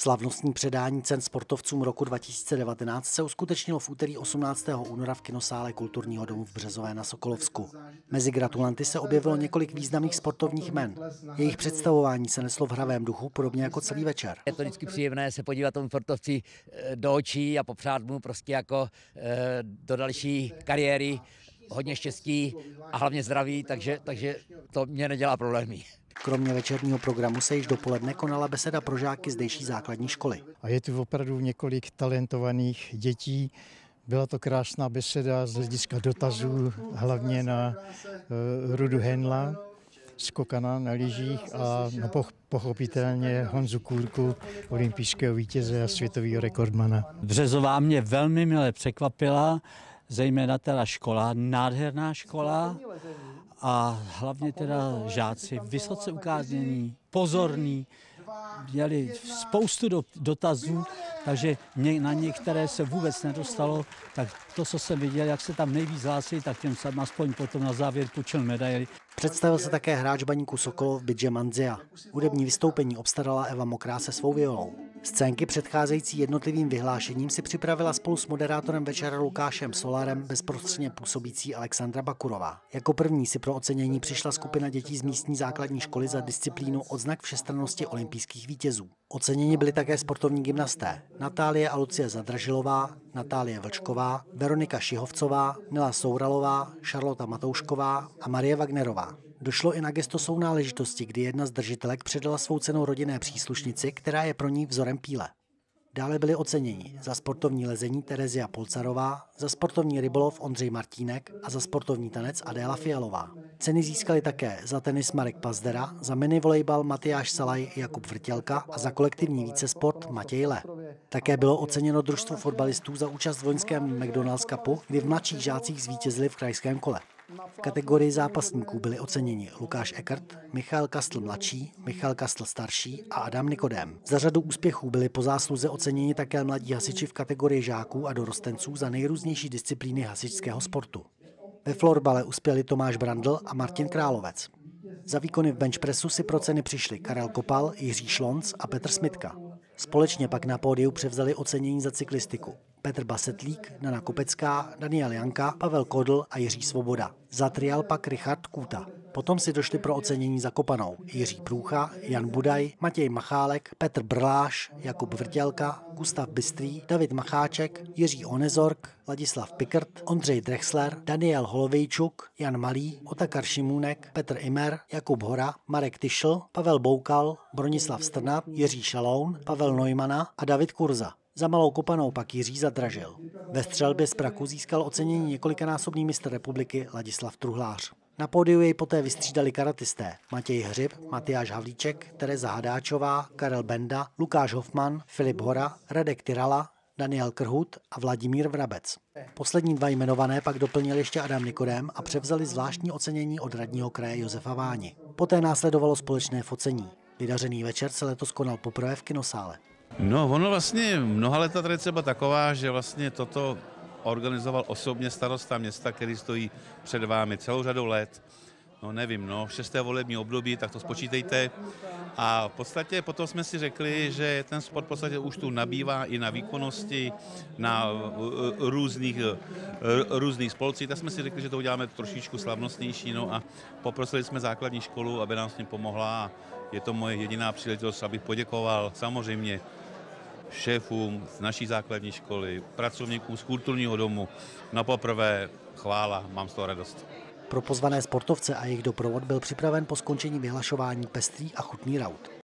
Slavnostní předání cen sportovcům roku 2019 se uskutečnilo v úterý 18. února v kinosále Kulturního domu v Březové na Sokolovsku. Mezi gratulanty se objevilo několik významných sportovních jmen. Jejich představování se neslo v hravém duchu, podobně jako celý večer. Je to vždycky příjemné se podívat tomu sportovci do očí a popřát mu prostě jako do další kariéry hodně štěstí a hlavně zdraví, takže to mě nedělá problémy. Kromě večerního programu se již dopoledne konala beseda pro žáky zdejší základní školy. A je tu opravdu několik talentovaných dětí. Byla to krásná beseda z hlediska dotazů, hlavně na Rudu Henla, skokana na lyžích a pochopitelně Honzu Kůrku, olympijského vítěze a světového rekordmana. Březová mě velmi mile překvapila, zejména teda škola, nádherná škola a hlavně teda žáci vysoce ukáznění, pozorní, měli spoustu dotazů, takže na některé se vůbec nedostalo, tak to, co jsem viděl, jak se tam nejvíc hlásili, tak těm jsem aspoň potom na závěr půjčil medaili. Představil se také hráč Baníku Sokolov Bidže Manzia. Hudební vystoupení obstarala Eva Mokrá se svou violou. Scénky předcházející jednotlivým vyhlášením si připravila spolu s moderátorem večera Lukášem Solarem bezprostředně působící Alexandra Bakurová. Jako první si pro ocenění přišla skupina dětí z místní základní školy za disciplínu odznak všestrannosti olympijských vítězů. Oceněni byli také sportovní gymnasté Natálie a Lucie Zadražilová, Natálie Vlčková, Veronika Šihovcová, Nela Souralová, Šarlota Matoušková a Marie Wagnerová. Došlo i na gesto sounáležitosti, kdy jedna z držitelek předala svou cenu rodinné příslušnici, která je pro ní vzorem píle. Dále byli oceněni za sportovní lezení Terezia Polcarová, za sportovní rybolov Ondřej Martínek a za sportovní tanec Adéla Fialová. Ceny získali také za tenis Marek Pazdera, za minivolejbal Matyáš Salaj Jakub Vrtělka a za kolektivní vícesport Matěj Le. Také bylo oceněno družstvo fotbalistů za účast v loňském McDonald's Cupu, kdy v mladších žácích zvítězili v krajském kole. V kategorii zápasníků byli oceněni Lukáš Ekert, Michal Kastl mladší, Michal Kastl starší a Adam Nikodém. Za řadu úspěchů byli po zásluze oceněni také mladí hasiči v kategorii žáků a dorostenců za nejrůznější disciplíny hasičského sportu. Ve florbale uspěli Tomáš Brandl a Martin Královec. Za výkony v benchpressu si pro ceny přišli Karel Kopal, Jiří Šlonc a Petr Smitka. Společně pak na pódiu převzali ocenění za cyklistiku Petr Basetlík, Dana Kopecká, Daniel Janka, Pavel Kodl a Jiří Svoboda. Za trial pak Richard Kůta. Potom si došli pro ocenění za kopanou Jiří Průcha, Jan Budaj, Matěj Machálek, Petr Brláš, Jakub Vrtělka, Gustav Bystrý, David Macháček, Jiří Onezork, Ladislav Pikrt, Ondřej Drexler, Daniel Holovejčuk, Jan Malý, Otakar Šimůnek, Petr Imer, Jakub Hora, Marek Tyšl, Pavel Boukal, Bronislav Strnad, Jiří Šaloun, Pavel Neumana a David Kurza. Za malou kopanou pak Jiří Zadražil. Ve střelbě z praku získal ocenění několikanásobný mistr republiky Ladislav Truhlář. Na pódiu jej poté vystřídali karatisté Matěj Hřib, Matyáš Havlíček, Tereza Hadáčová, Karel Benda, Lukáš Hofman, Filip Hora, Radek Tyrala, Daniel Krhut a Vladimír Vrabec. Poslední dva jmenované pak doplnil ještě Adam Nikodém a převzali zvláštní ocenění od radního kraje Josefa Váni. Poté následovalo společné focení. Vydařený večer se letos konal poprvé v kinosále. No, ono vlastně mnoha leta tradice byla taková, že vlastně toto organizoval osobně starosta města, který stojí před vámi celou řadou let. No nevím, 6. volební období, tak to spočítejte. A v podstatě potom jsme si řekli, že ten sport v podstatě už tu nabývá i na výkonnosti, na různých spolcích, tak jsme si řekli, že to uděláme trošičku slavnostnější, no a poprosili jsme základní školu, aby nám s tím pomohla a je to moje jediná příležitost, abych poděkoval samozřejmě šéfům z naší základní školy, pracovníkům z kulturního domu. Na poprvé chvála, mám z toho radost. Pro pozvané sportovce a jejich doprovod byl připraven po skončení vyhlašování pestrý a chutný raut.